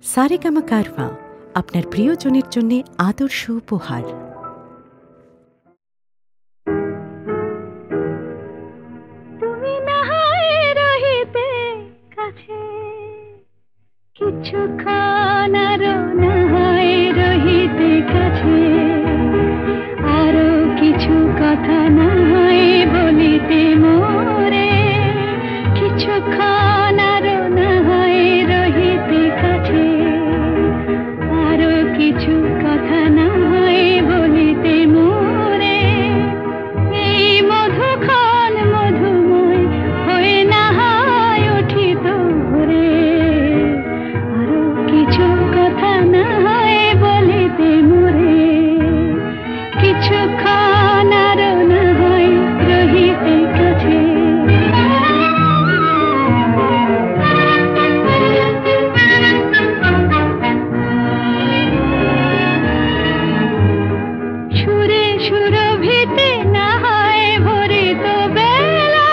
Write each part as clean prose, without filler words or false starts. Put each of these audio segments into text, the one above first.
সারেগামা কারওয়া আপনার প্রিয়জনের জন্য আদর্শ উপহার। তুমি না হয় রহিতে কাছে, কিছুক্ষণ আরো না হয় রহিতে কাছে, আরো কিছু কথা না হয় বলিতে মোরে, কিছুক্ষণ আরো না হয় রহিতে কাছে, আরো কিছু কথা না হয় বলিতে মোরে, এই মধুক্ষণ মধুময় হয়ে না হয় উঠিত ভোরে, আরো কিছু কথা না হয় বলিতে মোরে, কিছুক্ষণ আরো না হয় রহিতে কাছে। সুরে সুরভিতে না হয় ভরিত বেলা,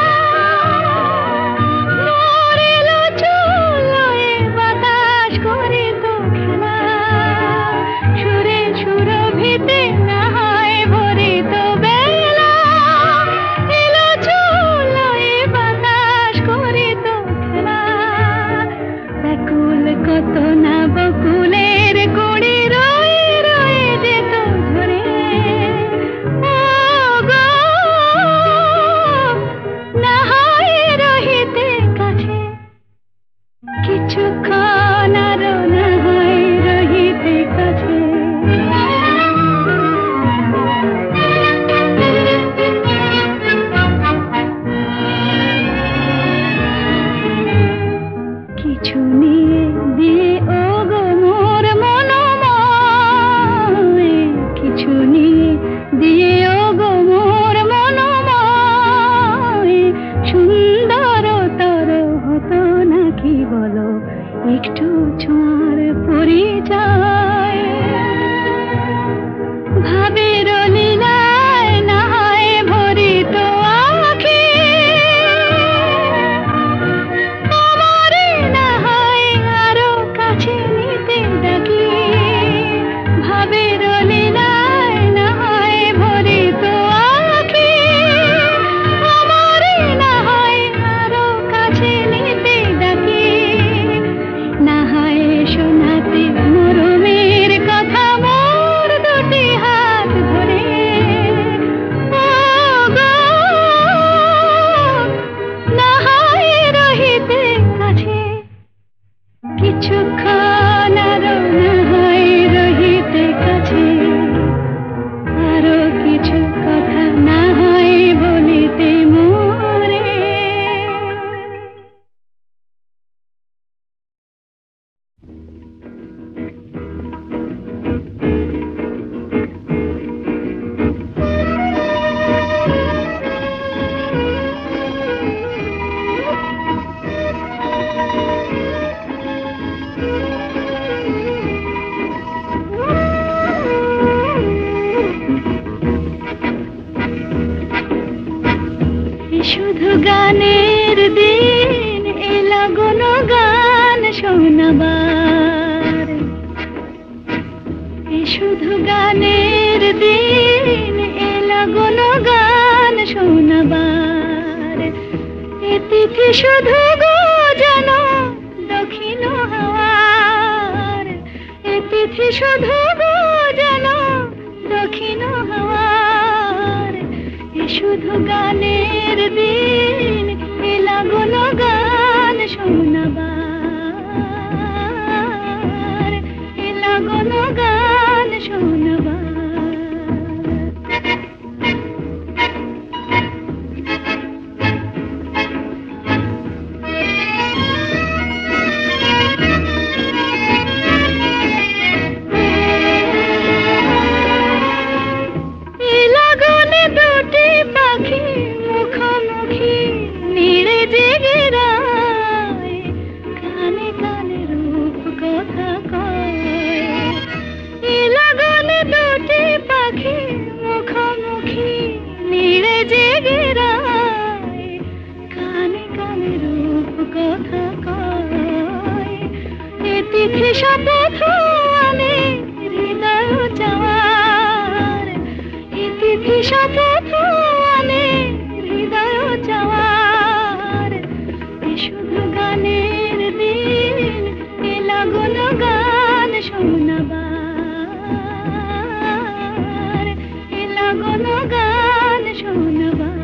মরিল চুলোয় বাতাস করিত খেলা, সুরে সুরভিতে না হয় ভরিত বেলা, এলো চুলোয় বাতাস করিত খেলা, ব্যাকুল কত না বকুলের কুড়ি রয়ে রয়ে যেত ঝরে, ও গো না হয় রহিতে কাছে, কিছুক্ষণ আরো না হয় রহিতে কাছে। কিছু নিয়ে দিয়ে ও গো মোর মনোময়, কিছু নিয়ে দিয়ে ও গো মোর মনোময়, সুন্দরতর হতো নাকি বলো একটু ছোঁয়ার পরিচয়, ভাবের লীলায় না হয় ভরিত আঁখি, আমারে না হয় আরো কাছে নিতে ডাকি, ভাবের লীলায় না হয় ভরিত আঁখি, আমারে না হয় আরো কাছে নিতে ডাকি, না হয় শোনাতে মরমের কথা মোর দুটি হাত ধরে, ও গো না হয় রহিতে কাছে, কিছুক্ষণ আরো না হয় রহিতে কাছে, আরো কিছু কথা না হয় বলিতে মোরে। শুধু গানের দিন এলা কোনো গান শোনাবার, শুধু গানের দিন এলা কোনো গান শোনাবার, এ তিথি শুধু গো জানো দক্ষিণ হাওয়ার, এ তিথি শুধু গো জানো দক্ষিণ হাওয়ার, এ শুধু গানের দিন এলা কোনো গান শোনাবার, এলা কোনো গান শোনাবার। লাগনে দুটি পাখি তিথি শপথ আনে হৃদয় চাওয়ার, এই তিথি শপথ আনে হৃদয় চাওয়ার। এ শুধু গানের দিন, এ লাগন গান শোনাবার, এ লাগন গান শোনাবার।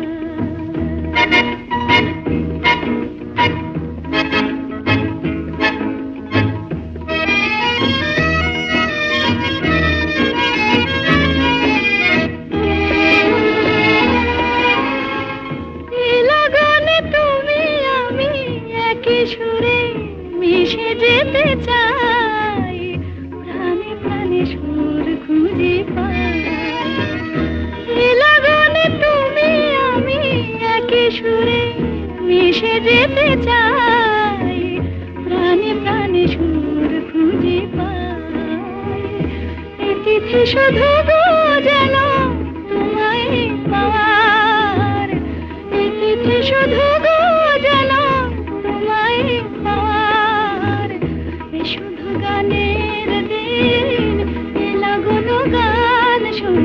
সুরে মিশে যেতে চাই, প্রাণে প্রাণে সুর খুঁজে পাই। এই লগনে তুমি আমি একই সুরে মিশে যেতে চাই, প্রাণে প্রাণে সুর খুঁজে পাই। এই তিথি শুধু গো যেন তোমায় পাওয়ার, এই তিথি শুধু গো যেন পাওয়ার। এ শুধু গানের দিন, এ লাগন গান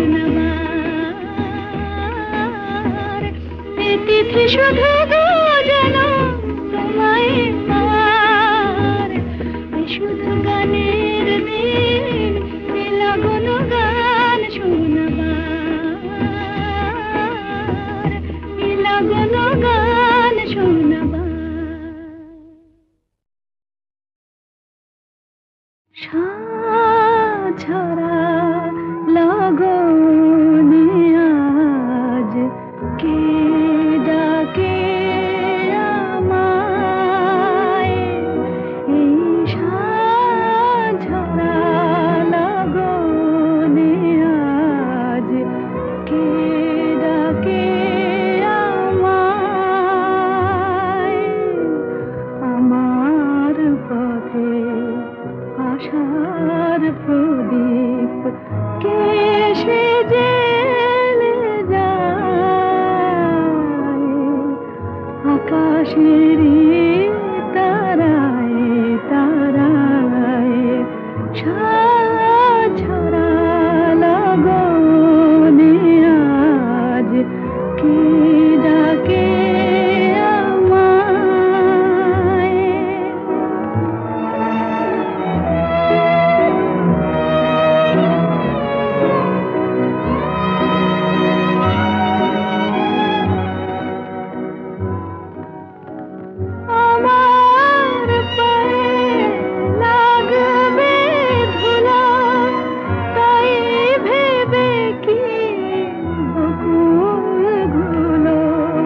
শোনাবার। এ তিথি শুধু গো যেন তোমায় পাওয়ার, এ শুধু গানের দিন, এ লাগন গান শোনাবার, এ লাগন গান শোনাবার। সাঝরা লগনে আজ কে ডাকে আমায়, এই সাঝরা লগনে আজ কে ডাকে আমায়। আমার পথে আশার প্রদীপ কে জেলে যায়, আকাশেরই তারায় তারায়। সাঝরা লগনে আজ কে ডাকে আমায়। আমার পায়ে লাগবে ধুলা, তাই ভেবে কি বকুলগুলো।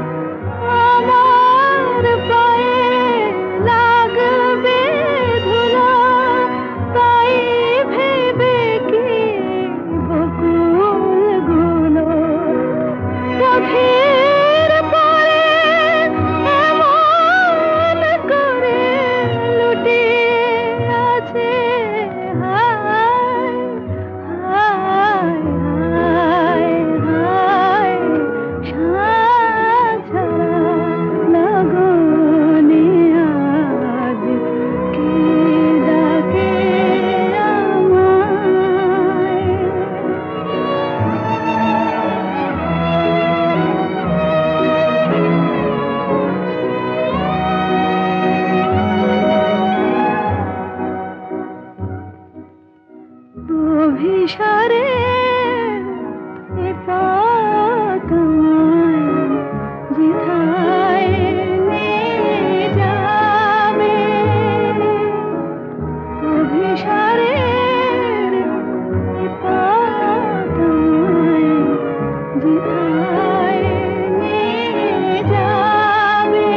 আমার পায়ে লাগবে ধুলা, তাই ভেবে কি বকুলগুলো। পথের পরে এমন করে লুটিয়ে আছে, হায় হায় হায় হায়। সাঝরা লগনে আজ কে ডাকে আমায়। অভিসারে এ পথ আমায় যেথায় নিয়ে যাবে, অভিসারে এ পথ আমায় যেথায় নিয়ে যাবে।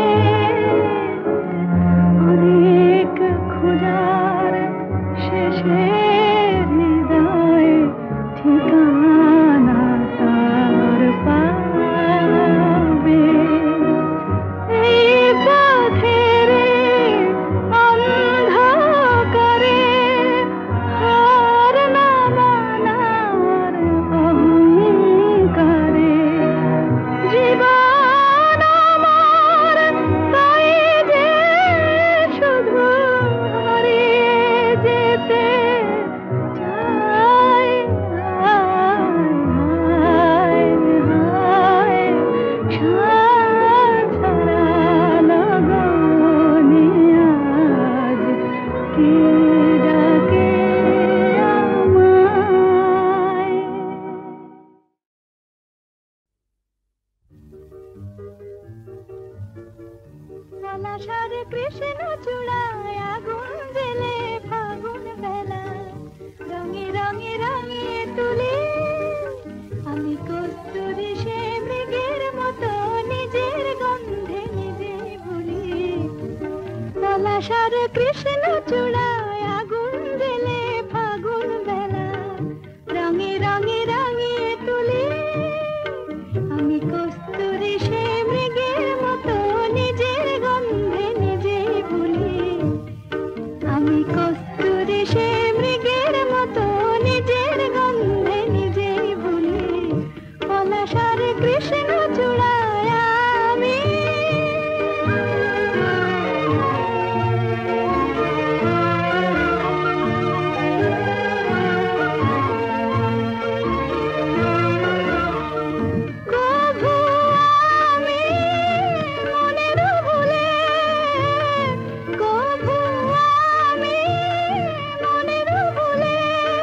অনেক খোঁজার শেষে হৃদয় কে ডাকে আমায়? পলাশার কৃষ্ণ চূড়ায় আগুন জেলে ফাগুন বেলা রঙে রঙে রঙে তুলি আমি কস্তুরী সে মৃগের মতো নিজের গন্ধে নিজে ভুলি। পলাশার কৃষ্ণ চূড়ায় আগুন জেলে ফাগুন বেলা রঙে রঙে রঙে তুলি আমি কস্তুরী সে মৃগের মতো নিজের গন্ধে নিজে ভুলি। আমি কস্তুরী সে মৃগের মতো নিজের গন্ধে নিজে ভুলি। পলাশার কৃষ্ণ চূড়ায় আমি কভু আমি মনের ভুলে কভু আমি মনের ভুলে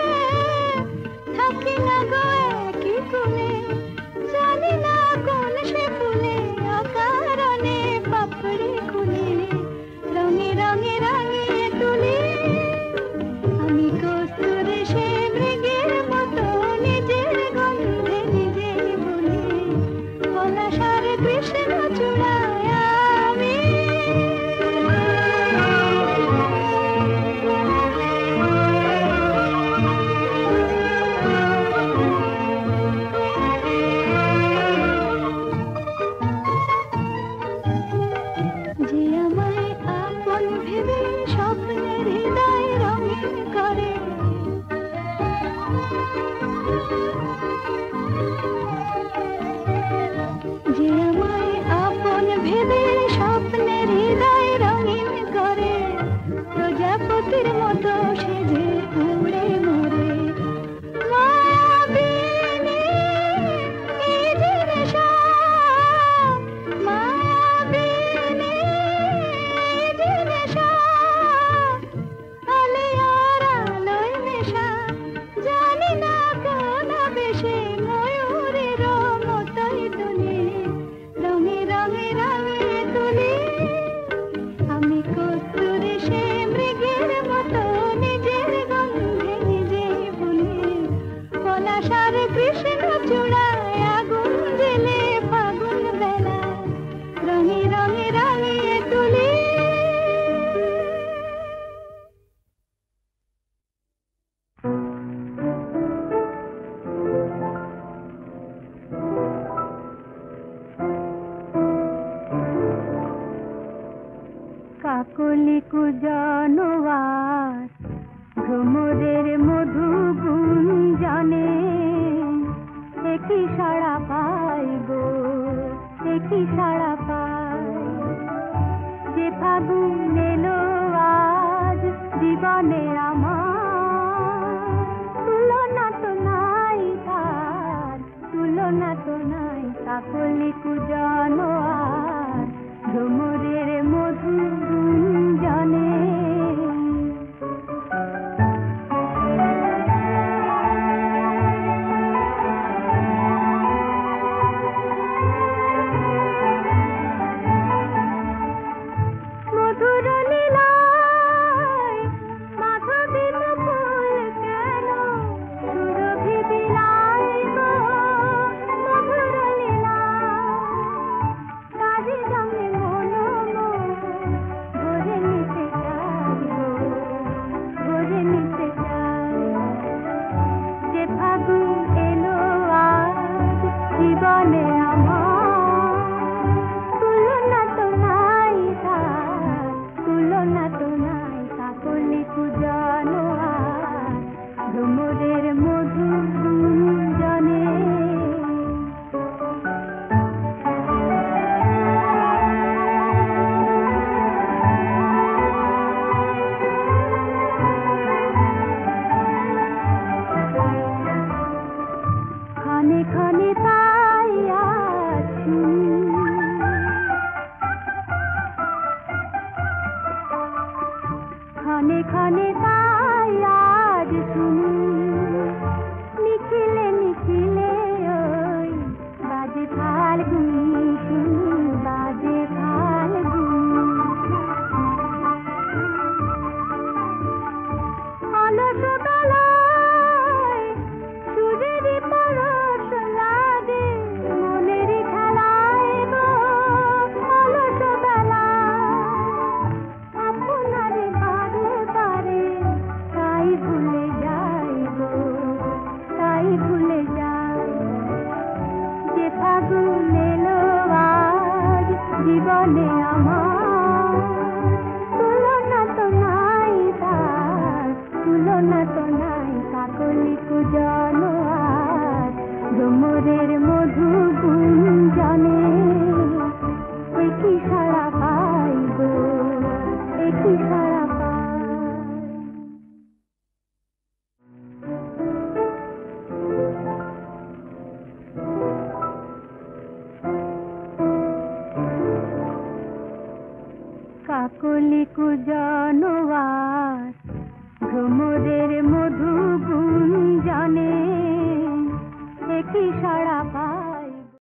থাকি না গো একই কুলে জানি না কোন সে ফুলে অকারণে পাপড়ি খুলে রঙে রঙে রঙে তুলি আমি কস্তুরী সে মৃগের মতো নিজের গন্ধে নিজে ভুলি। পলাশার কৃষ্ণ চূড়ায় আমি যে আমায় আপন ভেবে স্বপ্নের হৃদয় রঙিন করে যে আমায় আপন ভেবে স্বপ্নের হৃদয় রঙিন করে প্রজাপতির মতো সেজে উড়ে মরে মায়াবিনী এই যে নেশা মায়াবিনী এই যে নেশা আলে আর আলোয় মেশা জানি না কোন বেশে ময়ূরের মতোই তুলি রঙে রঙে রঙে তুলি আমি কস্তুরী সে মৃগের মতো নিজের গন্ধে নিজে ভুলি। পলাশার কৃষ্ণ চূড়ায় আগুন জেলে ফাগুন বেলা রঙে রঙে রঙে তুলি কাকলি কুজনওয়ার ভ্রমরের মধু গুঞ্জনে একই সাড়া পাই গো একই সাড়া পাই যে ফাগুন এলো আজ জীবনে আমার তুলনা তো নাই তার তুলনা তো নাই কাকলি কুজনওয়ার ভ্রমরের মধু গুঞ্জনে মধুর লীলায় মাধবীর ফুল কেন সুরভি বিলায় গো মধুর লীলায় তারি রঙে মনোময় ক্ষণে তাই আজ শুনি নিখিলে নিখিলে ওই বাজে ফাল্গুনি শুনি বাজে ফাল্গুনি অলস বেলায় সূর্যেরই পরশ লাগে মনের খেলায় গো অলস বেলায় আপনার বারে বারে তাই ভুলে যাই গো তাই ভুলে যাই যে ফাগুন এলো আজ জীবনে আমার তুলনা তো নাই তার তুলনা তো নাই কাকলি কুজন আজ ভ্রমরের মধু গুঞ্জনে একই সারা পাই গো একই সারা পাই কাকলি কুজন আজ ভ্রমরের মধু গুঞ্জনে একই সারা পাই